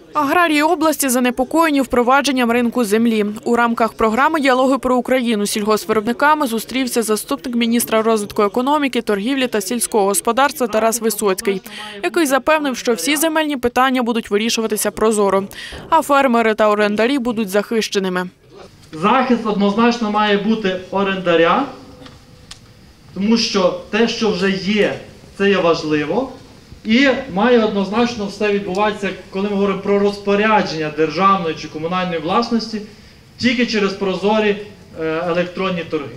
Аграрії області занепокоєні впровадженням ринку землі. У рамках програми «Діалоги про Україну» з сільгоспвиробниками зустрівся заступник міністра розвитку економіки, торгівлі та сільського господарства Тарас Висоцький, який запевнив, що всі земельні питання будуть вирішуватися прозоро, а фермери та орендарі будуть захищеними. Захист однозначно має бути орендаря, тому що те, що вже є, це є важливо. І має однозначно все відбуватися, коли ми говоримо про розпорядження державної чи комунальної власності, тільки через прозорі електронні торги.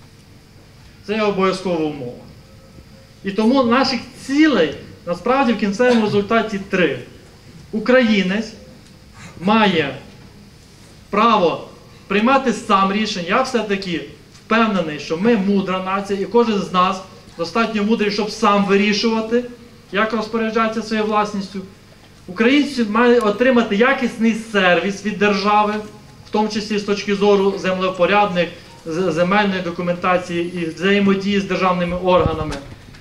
Це є обов'язкова умова. І тому наших цілей, насправді, в кінцевому результаті 3. Українець має право приймати сам рішення. Я все-таки впевнений, що ми мудра нація, і кожен з нас достатньо мудрий, щоб сам вирішувати, як розпоряджатися своєю власністю. Українці мають отримати якісний сервіс від держави, в тому числі з точки зору землевпорядних, земельної документації і взаємодії з державними органами.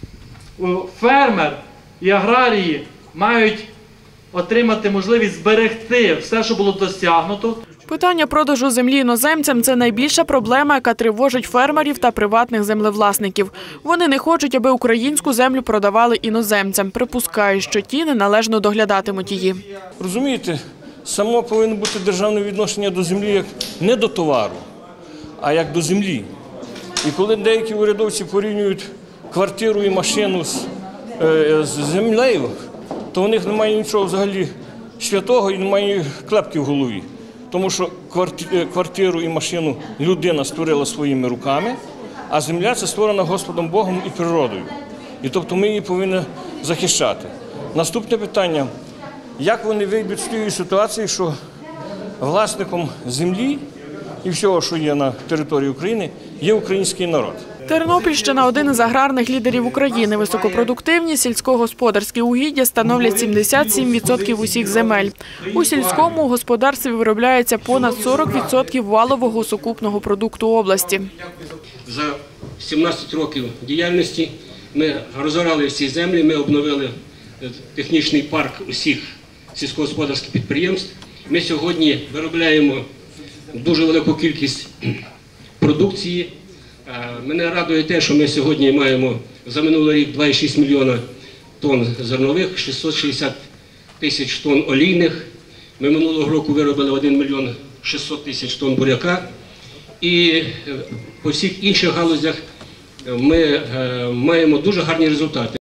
Фермер і аграрії мають отримати можливість зберегти все, що було досягнуто. Питання продажу землі іноземцям – це найбільша проблема, яка тривожить фермерів та приватних землевласників. Вони не хочуть, аби українську землю продавали іноземцям. Припускають, що ті неналежно доглядатимуть її. Розумієте, само повинно бути державне відношення до землі як не до товару, а як до землі. І коли деякі урядовці порівнюють квартиру і машину з землею, то у них немає нічого взагалі святого і немає клепки в голові. Тому що квартиру і машину людина створила своїми руками, а земля – це створена Господом Богом і природою. І тобто ми її повинні захищати. Наступне питання – як вони вийдуть з тієї ситуації, що власником землі і всього, що є на території України, є український народ. Тернопільщина – один із аграрних лідерів України. Високопродуктивні сільськогосподарські угіддя становлять 77% усіх земель. У сільському господарстві виробляється понад 40% валового сукупного продукту області. За 17 років діяльності ми розорали всі землі, ми обновили технічний парк усіх сільськогосподарських підприємств. Ми сьогодні виробляємо дуже велику кількість продукції. Мене радує те, що ми сьогодні маємо за минулий рік 2,6 мільйона тонн зернових, 660 тисяч тонн олійних. Ми минулого року виробили 1 мільйон 600 тисяч тонн буряка. І по всіх інших галузях ми маємо дуже гарні результати.